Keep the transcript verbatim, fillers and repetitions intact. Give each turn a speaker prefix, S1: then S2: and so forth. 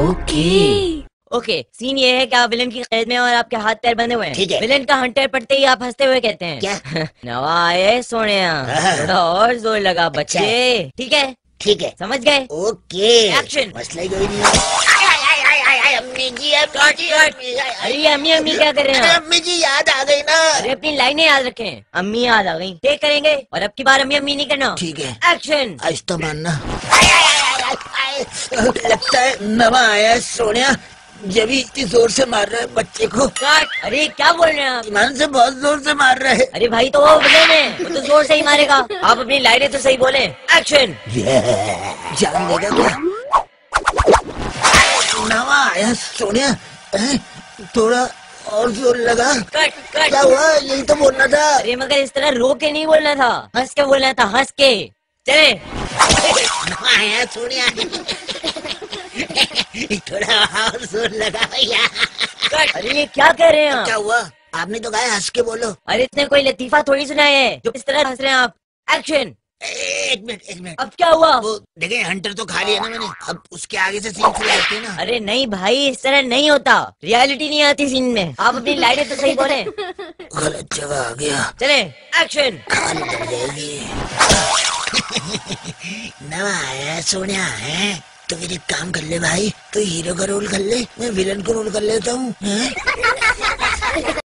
S1: Okay
S2: okay scene ये है कि आप विलन की कैद में हैं और आपके हाथ पैर बंधे हुए हैं।
S1: ठीक है।
S2: विलन का हंटर पड़ते ही आप हंसते हुए कहते हैं
S1: क्या?
S2: नवा आए सोने
S1: हाँ।
S2: थोड़ा और जोर लगा
S1: अच्छा
S2: बच्चे। ठीक है,
S1: ठीक है,
S2: समझ गए?
S1: Okay
S2: action.
S1: मसला ही कोई नहीं है। आय, आय, आय, आय, आय, आय, अम्मी जी अम्मी जी अम्मी आय, आय,
S2: अरे अम्मी अम्मी क्या कर रहे
S1: अरे
S2: हैं?
S1: अम्मी जी याद आ गई ना।
S2: अरे अपनी लाइनें याद रखें। अम्मी याद आ गई, टेक करेंगे और अब की बार अम्मी अम्मी नहीं करना।
S1: ठीक है,
S2: एक्शन।
S1: आज तो मानना। आय, आय, आय, आय, आय, आय, लगता है नवा आया है सोनिया, जब ही इतनी जोर से मार रहा है बच्चे को।
S2: कट। अरे क्या बोल रहे हैं आप?
S1: ईमान से बहुत जोर से मार रहा है।
S2: अरे भाई तो वो विलेन है, वो तो जोर से ही मारेगा। आप अपनी लाइनें तो सही बोले। एक्शन।
S1: जान देगा क्या? नवा आया सोनिया, हैं? थोड़ा और जोर लगा।
S2: Cut cut.
S1: क्या हुआ? यही तो बोलना था।
S2: अरे मगर इस तरह रो के नहीं बोलना था, हंस के बोलना था, हंस के। चले।
S1: नवा आया सोनिया, थोड़ा और जोर लगा भैया।
S2: कट। अरे ये क्या कह रहे हैं आप?
S1: क्या हुआ? आपने तो कहा हंस के बोलो।
S2: अरे इसने कोई लतीफा थोड़ी सुनाया है जो इस तरह हंस रहे हैं आप। एक्शन।
S1: एक मिनट एक मिनट,
S2: अब क्या हुआ?
S1: वो देखें हंटर तो खा लिया ना मैंने, अब उसके आगे से सीन शुरू होती है ना।
S2: अरे नहीं भाई, इस तरह नहीं होता, रियलिटी नहीं आती सीन में। आप अपनी लाइनें तो सही बोले।
S1: गलत जगह आ गया।
S2: चले। एक्शन।
S1: खाली पड़ जाएगी। नवा आया सोनिया है, तो फिर एक काम कर ले भाई, तो हीरो का रोल कर ले, मैं विलन का रोल कर लेता हूँ।